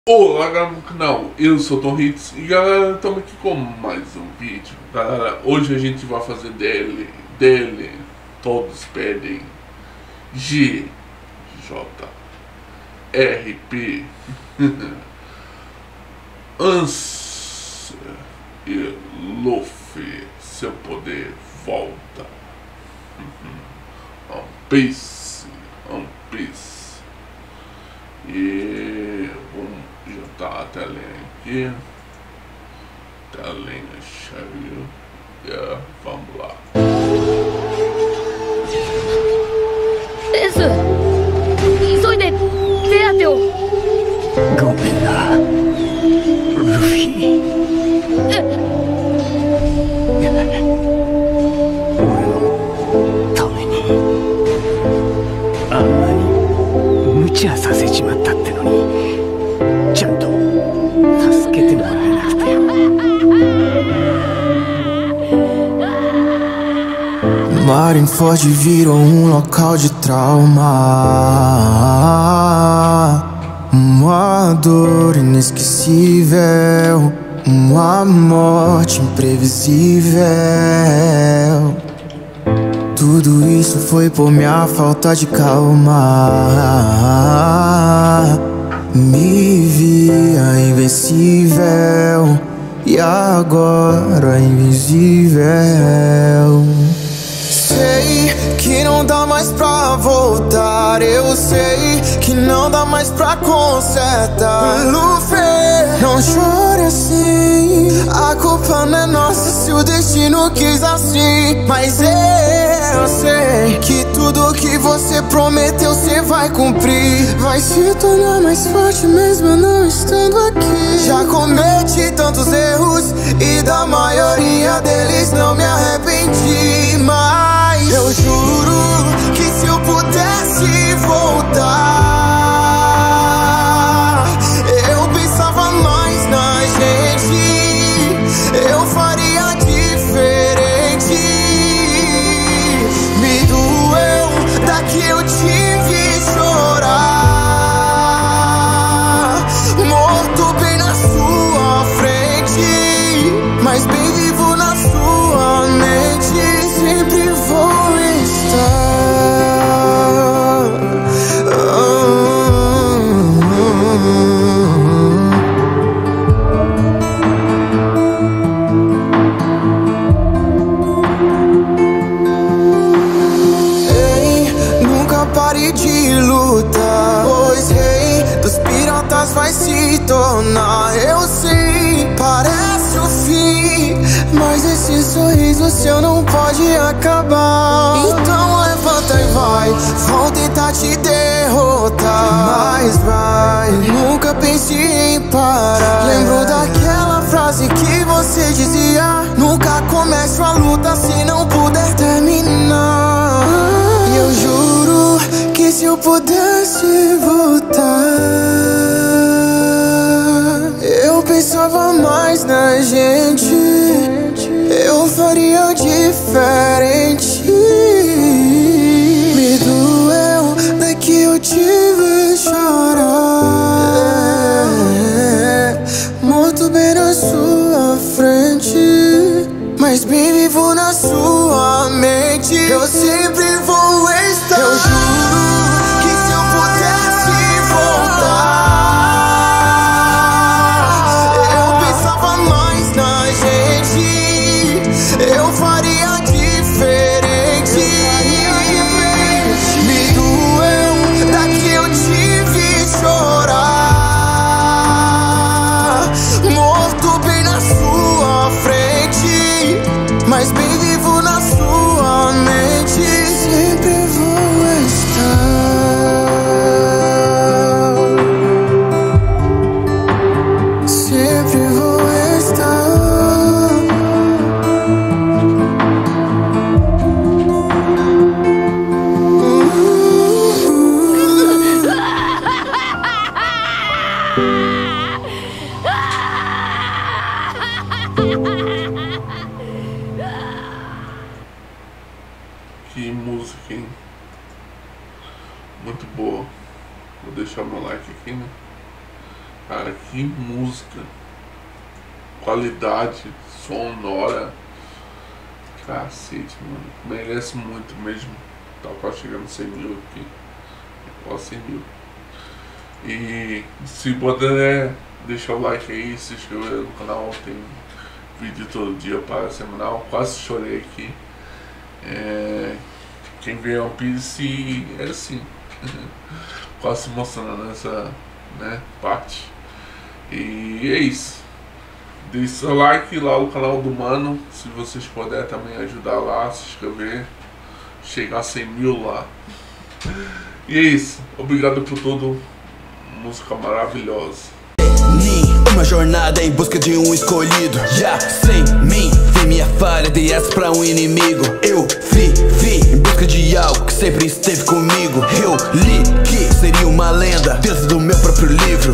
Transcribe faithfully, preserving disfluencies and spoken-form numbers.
Olá galera do canal, eu sou o Tom Hits e galera, estamos aqui com mais um vídeo. Galera, hoje a gente vai fazer dele, dele, todos pedem, G, J, R, P, Ansem e Luffy, seu poder volta. One Piece, One Piece. E vamos juntar a telinha aqui, telinha cheia, e vamos lá. Ace! 急いで手当てを。 ごめんな、ルフィ。俺のためにあんなに無茶させちまったってのに、ちゃんと助けてもらえなくて。 Marineford virou um local de trauma, uma dor inesquecível, uma morte imprevisível. Tudo isso foi por minha falta de calma. Me via invencível e agora invisível. Sei que não dá mais pra voltar, eu sei que não dá mais pra consertar. Luffy, não chore assim, a culpa não é nossa se o destino quis assim. Mas eu sei que tudo que você prometeu você vai cumprir. Vai se tornar mais forte mesmo eu não estando aqui. Já cometi tantos erros e da maioria deles não me arrependi. Mas eu juro que se eu pudesse voltar, eu pensava mais na gente, eu faria diferente. Me doeu daqui eu tive que chorar, morto bem na sua frente, mas bem vivo na sua mente. Sempre vou estar. Ei, nunca pare de lutar, pois rei dos piratas vai se tornar. Eu sei, parece o fim, mas esse sorriso seu não pode acabar. Então levanta e vai, vão tentar te derrotar, mas vai, nunca pense em parar. Lembro daquela frase que você dizia: nunca comece a luta se não puder terminar. E eu juro que se eu pudesse voltar, eu pensava mais na gente, eu faria diferente. Me doeu daqui eu tive que chorar, morto bem na sua frente, mas bem vivo na sua mente. Eu sempre vou estar. Eu juro que se eu pudesse voltar, eu pensava mais na gente, eu faria diferente. Me doeu daqui eu tive que chorar, morto bem na sua frente, mas bem vivo na sua mente. Sempre vou estar, sempre vou estar. Que música, hein? Muito boa. Vou deixar meu like aqui, né? Cara, que música. Qualidade sonora. Cacete, mano. Merece muito mesmo. Tá quase chegando cem mil aqui. Quase cem mil. E se puder deixar o like aí, se inscrever no canal. Tem vídeo todo dia para semanal. Quase chorei aqui. É... Quem vê One Piece é assim. Quase se emocionando nessa, né, parte. E é isso. Deixe seu like lá no canal do Mano. Se vocês puderem também ajudar lá, se inscrever. Chegar a cem mil lá. E é isso. Obrigado por tudo. Música maravilhosa. Uma jornada em busca de um escolhido. Já sem mim, vi minha falha, dei essa pra um inimigo. Eu vivi em busca de algo que sempre esteve comigo. Eu li que seria uma lenda dentro do meu próprio livro.